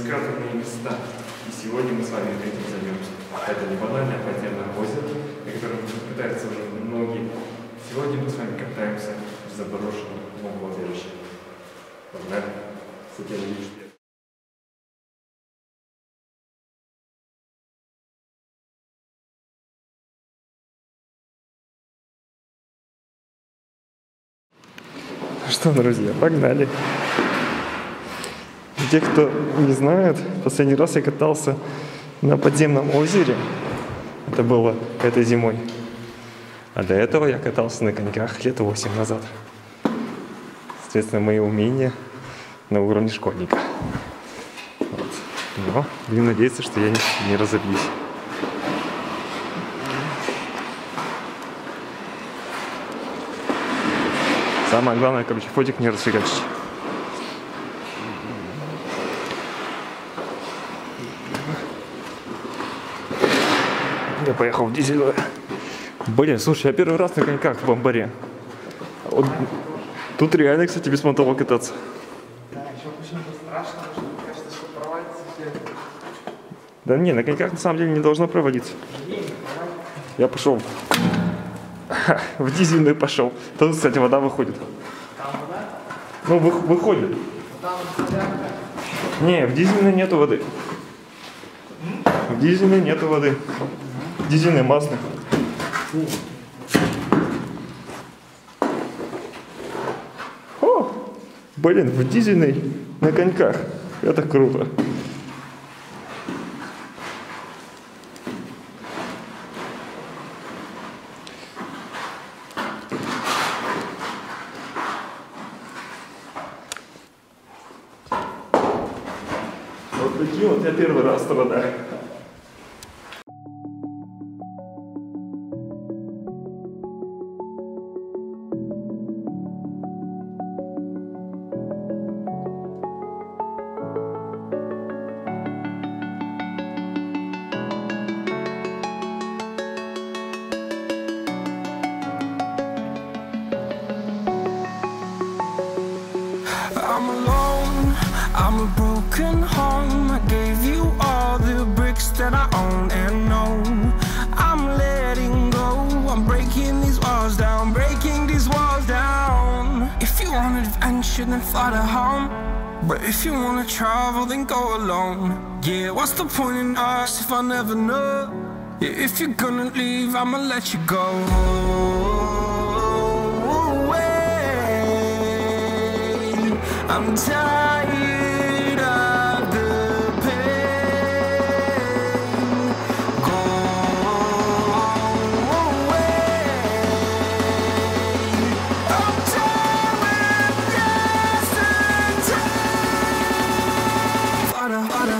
несказанные места. И сегодня мы с вами этим займемся. Это не банальное подземное озеро, на котором катаются уже многие. Сегодня мы с вами катаемся в заброшенном бомбоубежище. Погнали. Что, друзья, погнали. Для тех, кто не знает, последний раз я катался на подземном озере. Это было этой зимой. А до этого я катался на коньках лет 8 назад. Соответственно, мои умения на уровне школьника. Вот. Но будем надеяться, что я не разобьюсь. Самое главное, короче, фотик не расфигачить. Я поехал в дизель. Блин, слушай, я первый раз на коньках в Бомбаре. Вот, тут реально, кстати, беспонтово кататься. Да, еще почему-то страшно, что кажется, что провалится все. Да не, на коньках на самом деле не должно провалиться. Я пошел. В дизельный пошел. Тут, кстати, вода выходит. Там вода? Ну, выходит. Там вода? Не, в дизельной нету воды. В дизельной нету воды. Дизельный масло. О, блин, в дизельной на коньках. Это круто. Вот такие вот я первый раз страдаю. I'm alone, I'm a broken home. I gave you all the bricks that I own and know. I'm letting go, I'm breaking these walls down, breaking these walls down. If you want adventure, then fly to home. But if you wanna travel, then go alone. Yeah, what's the point in us if I never know? Yeah, if you're gonna leave, I'ma let you go. I'm tired of the pain. Go away. I'm tired of yesterday. Fada, fada.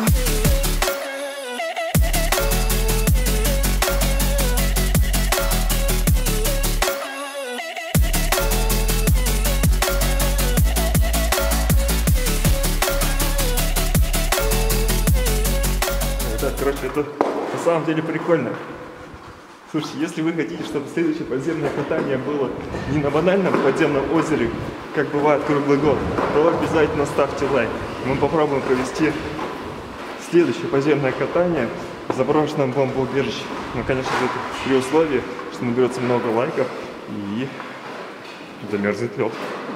Короче, это на самом деле прикольно. Слушайте, если вы хотите, чтобы следующее подземное катание было не на банальном подземном озере, как бывает круглый год, то обязательно ставьте лайк. Мы попробуем провести следующее подземное катание в заброшенном бомбоубежище. Ну, конечно же, это при условии, что наберется много лайков и замерзнет лед.